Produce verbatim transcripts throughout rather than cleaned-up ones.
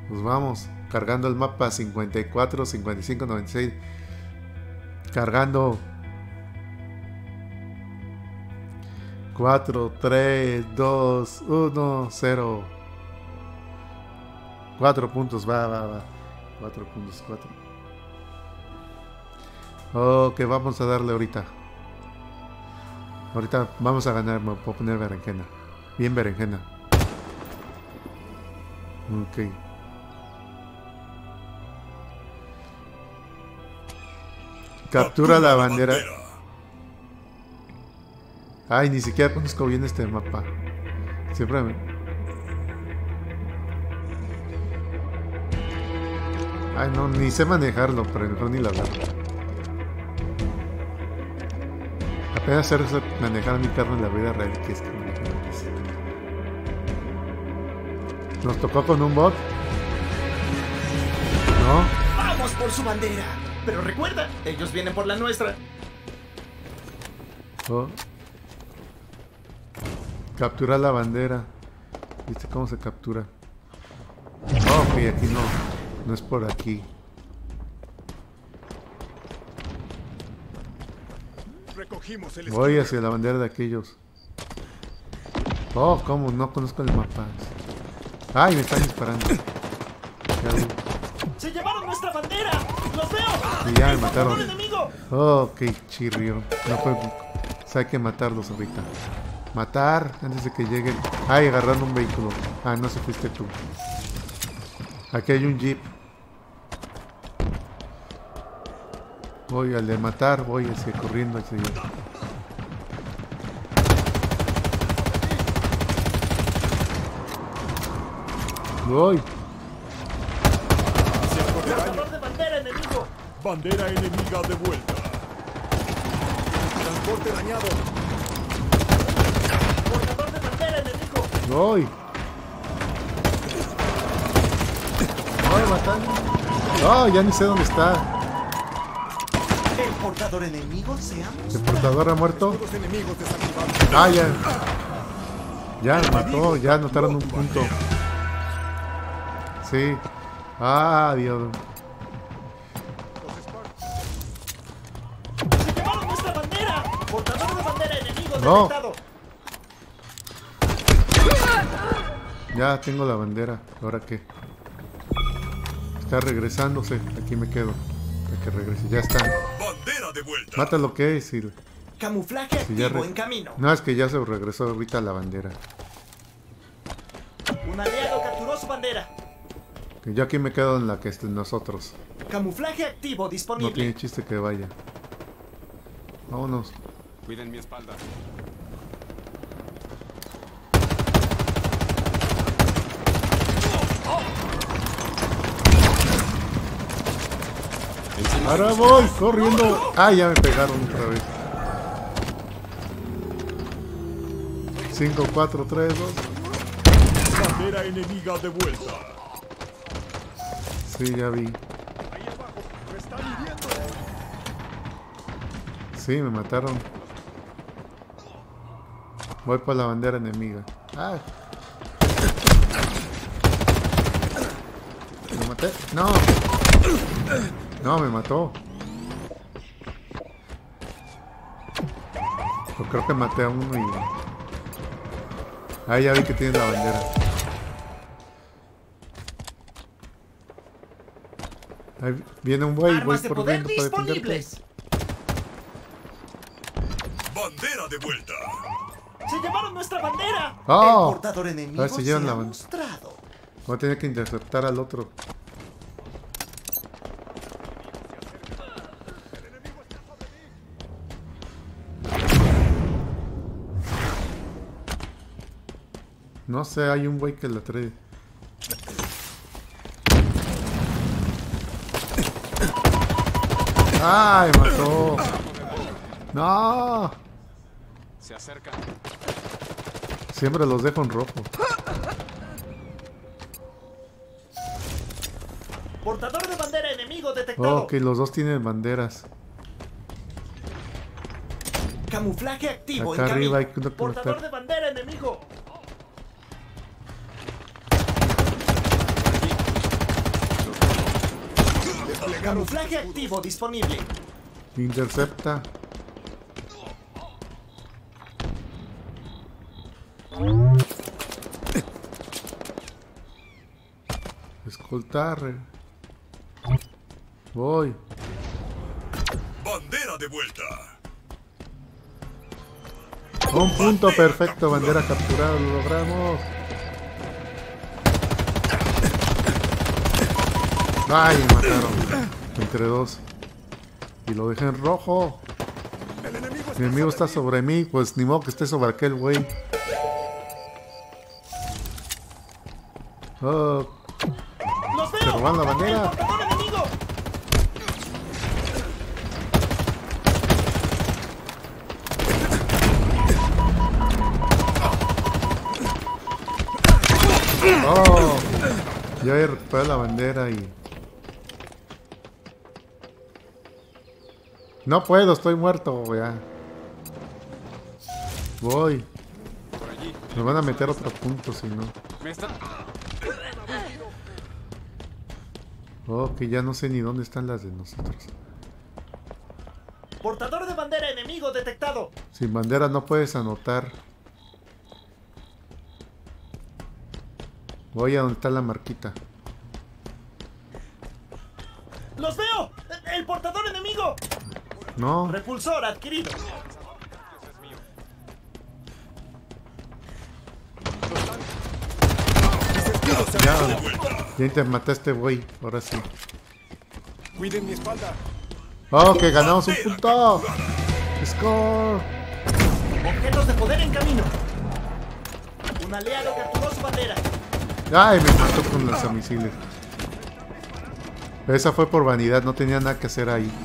Pues vamos, cargando el mapa cincuenta y cuatro, cincuenta y cinco, noventa y seis. Cargando. cuatro, tres, dos, uno, cero. cuatro puntos, va, va, va. cuatro puntos, cuatro. Ok, vamos a darle ahorita. Ahorita vamos a ganar, me puedo poner berenjena. Bien berenjena. Ok. Captura la bandera. Ay, ni siquiera conozco bien este mapa. Siempre me... Ay, no, ni sé manejarlo, pero mejor ni la verdad. Apenas sé manejar mi carro en la vida real, que es que nos tocó con un bot. No. ¡Vamos por su bandera! Pero recuerda, ellos vienen por la nuestra. Oh. Capturar la bandera. ¿Viste cómo se captura? Oh, ok, aquí no. No es por aquí. Voy hacia la bandera de aquellos. Oh, cómo no conozco el mapa. Ay, me están disparando. ¡Se llevaron nuestra bandera! ¡Los veo! Y ya me mataron. Oh, qué chirrio. No fue. O sea, hay que matarlos ahorita. Matar antes de que lleguen. Ay, agarrando un vehículo. Ah, no se fuiste tú. Aquí hay un jeep. Voy al de matar, voy hacia corriendo hacia allá. Voy. Portador de bandera enemigo. Bandera enemiga de vuelta. Transporte dañado. Portador de bandera enemigo. Voy. Voy matando. Oh, ya ni sé dónde está. El portador enemigo se ha ¿El portador ha muerto? Los enemigos desactivados. Ah, ya. Ya lo mató, ya anotaron un punto. Sí. Ah, Dios. ¡Se llevaron nuestra bandera! Portador de bandera enemigo No. detectado. Ya tengo la bandera. ¿Ahora qué? Está regresándose. Aquí me quedo. Para que regrese. Ya está. Bandera de vuelta. Mata lo que es. Y... Camuflaje si ya activo re- en camino. No, es que ya se regresó ahorita la bandera. Un aliado capturó su bandera. Que yo aquí me quedo en la que es de nosotros. Camuflaje activo No disponible. tiene chiste que vaya. Vámonos. Cuiden mi espalda. Ahora voy, corriendo. Ah, ya me pegaron otra vez. cinco, cuatro, tres, dos. Bandera enemiga de vuelta. Sí, ya vi. Ahí abajo. Me están hiriendo. Sí, me mataron. Voy por la bandera enemiga. Ah. ¿Lo maté? No. No, me mató. Pues creo que maté a uno y... Ah, ya vi que tiene la bandera. Ahí viene un güey, voy Armas de poder corriendo para defenderte. disponibles. Bandera de vuelta. ¡Se llevaron nuestra bandera! ¡Oh! El portador enemigo A ver si se llevan ha la bandera. mostrado. Voy a tener que interceptar al otro. No sé, hay un güey que la trae. ¡Ay, mató! ¡No! Se acerca. Siempre los dejo en rojo. Portador de bandera enemigo detectado. Ok, los dos tienen banderas. Camuflaje activo Acá en arriba hay camino. uno que Portador matar. de bandera enemigo. Camuflaje activo disponible. Intercepta. Escoltar. Voy. Bandera de vuelta. Un punto perfecto, bandera capturada, lo logramos. Ay, me mataron. Entre dos. Y lo dejé en rojo. El enemigo está, Mi enemigo está sobre mí, pues ni modo que esté sobre aquel güey. Oh, ¡Los veo! se roban la bandera. ¡El portador enemigo! Oh, ya he recuperado la bandera y... No puedo, estoy muerto, ya. Voy. por allí. Me van a meter otro punto si no. Me está... Oh, que ya no sé ni dónde están las de nosotros. Portador de bandera enemigo detectado. Sin bandera no puedes anotar. Voy a donde está la marquita. ¡Los veo! ¡El portador enemigo! No, Repulsor adquirido. ya, ya te mataste, güey. Ahora sí. Cuiden mi espalda. Oh, que ganamos un punto. Score. Objetos de poder en camino. Un aliado capturó su bandera. Ay, me mató con lanzamisiles. Esa fue por vanidad, no tenía nada que hacer ahí.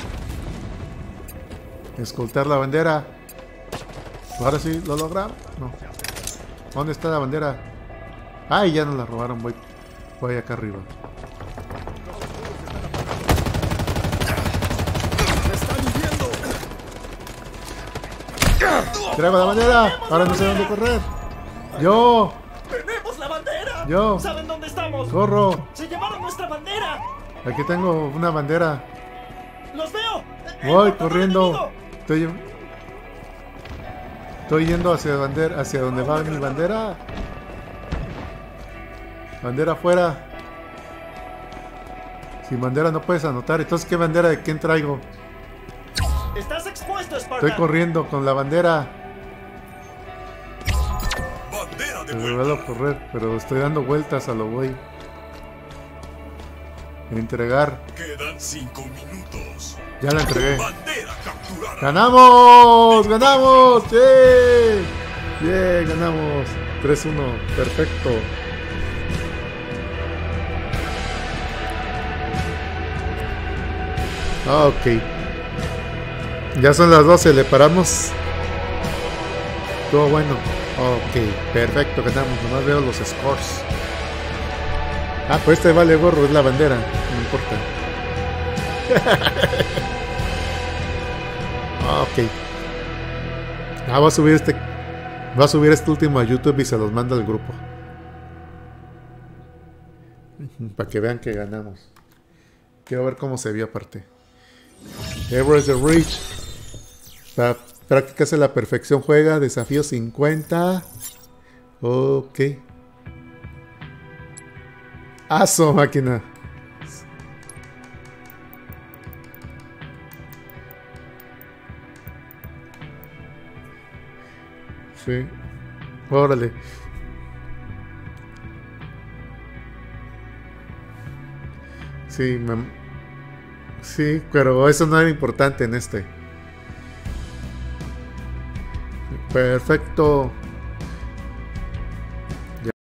Escoltar la bandera. Ahora sí, ¿lo logramos? No. ¿Dónde está la bandera? Ay, ya nos la robaron, voy, voy acá arriba. ¡Me están hiriendo! ¡Traigo la bandera! Ahora no sé dónde correr. ¡Yo! ¡Tenemos la bandera! Yo. ¿Saben dónde estamos? ¡Corro! ¡Se llevaron nuestra bandera! Aquí tengo una bandera. ¡Los veo! ¡El Voy portador corriendo. enemigo! Estoy, estoy yendo hacia, bandera, hacia donde va mi bandera. Bandera afuera. Sin bandera no puedes anotar. Entonces, ¿qué bandera de quién traigo? ¡Estás expuesto, Spartan! Estoy corriendo con la bandera. Bandera de Me vuelta. a correr, pero estoy dando vueltas a lo güey. Entregar. Quedan cinco minutos. Ya la entregué. Bandera capturada. ¡Ganamos! ¡Ganamos! ¡Yeah! ¡Yeah! ¡Ganamos! tres uno. Perfecto. Ah, ok. Ya son las doce, le paramos. Todo bueno. Ok, perfecto, ganamos. Nomás veo los scores. Ah, pues este vale gorro, es la bandera. No importa. Ok. Ah, voy a subir este. Voy a subir este último a YouTube y se los mando al grupo. Para que vean que ganamos. Quiero ver cómo se vio aparte. Everest the Reach. Para practicarse la perfección juega. Desafío cincuenta. Ok. ¡Aso, máquina! Sí. Órale. Sí, me... sí, pero eso no era importante en este. Perfecto.